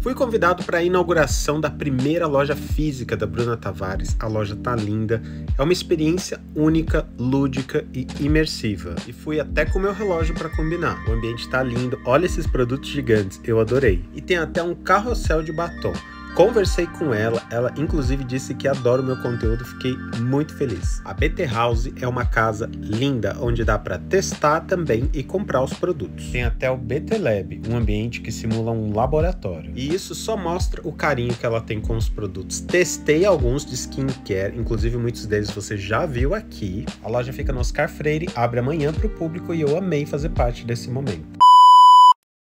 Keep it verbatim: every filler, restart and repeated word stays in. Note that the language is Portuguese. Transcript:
Fui convidado para a inauguração da primeira loja física da Bruna Tavares. A loja tá linda, é uma experiência única, lúdica e imersiva. E fui até com meu relógio para combinar. O ambiente tá lindo, olha esses produtos gigantes, eu adorei. E tem até um carrossel de batom. Conversei com ela, ela inclusive disse que adora o meu conteúdo, fiquei muito feliz. A B T House é uma casa linda, onde dá para testar também e comprar os produtos. Tem até o B T Lab, um ambiente que simula um laboratório. E isso só mostra o carinho que ela tem com os produtos. Testei alguns de skincare, inclusive muitos deles você já viu aqui. A loja fica no Oscar Freire, abre amanhã para o público e eu amei fazer parte desse momento.